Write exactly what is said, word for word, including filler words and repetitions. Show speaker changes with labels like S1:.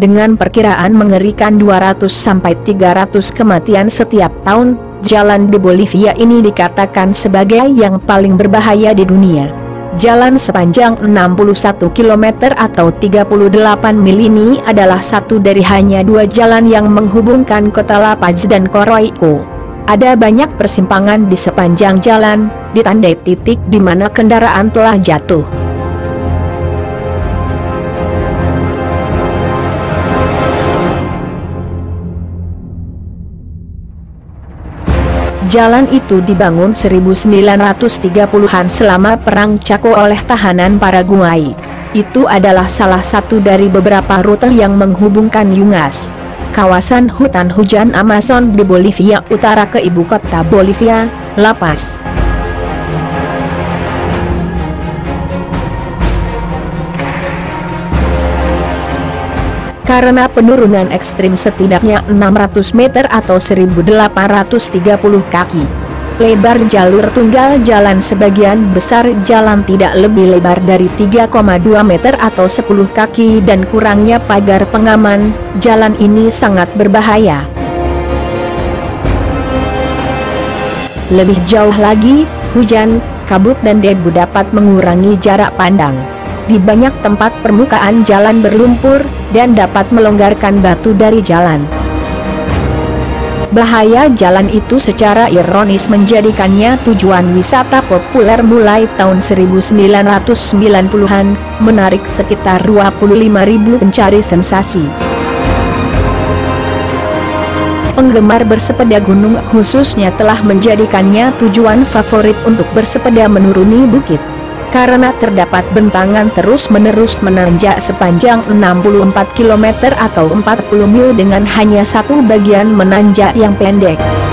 S1: Dengan perkiraan mengerikan dua ratus sampai tiga ratus kematian setiap tahun, jalan di Bolivia ini dikatakan sebagai yang paling berbahaya di dunia. Jalan sepanjang enam puluh satu kilometer atau tiga puluh delapan mil ini adalah satu dari hanya dua jalan yang menghubungkan kota La Paz dan Coroico. Ada banyak persimpangan di sepanjang jalan, ditandai titik di mana kendaraan telah jatuh. Jalan itu dibangun seribu sembilan ratus tiga puluhan selama Perang Chaco oleh tahanan Paraguay. Itu adalah salah satu dari beberapa rute yang menghubungkan Yungas, kawasan hutan hujan Amazon di Bolivia Utara ke ibu kota Bolivia, La Paz. Karena penurunan ekstrim setidaknya enam ratus meter atau seribu delapan ratus tiga puluh kaki. Lebar jalur tunggal jalan sebagian besar jalan tidak lebih lebar dari tiga koma dua meter atau sepuluh kaki dan kurangnya pagar pengaman, jalan ini sangat berbahaya. Lebih jauh lagi, hujan, kabut dan debu dapat mengurangi jarak pandang. Di banyak tempat permukaan jalan berlumpur, dan dapat melonggarkan batu dari jalan. Bahaya jalan itu secara ironis menjadikannya tujuan wisata populer mulai tahun seribu sembilan ratus sembilan puluhan, menarik sekitar dua puluh lima ribu pencari sensasi. Penggemar bersepeda gunung khususnya telah menjadikannya tujuan favorit untuk bersepeda menuruni bukit. Karena terdapat bentangan terus-menerus menanjak sepanjang enam puluh empat kilometer atau empat puluh mil dengan hanya satu bagian menanjak yang pendek.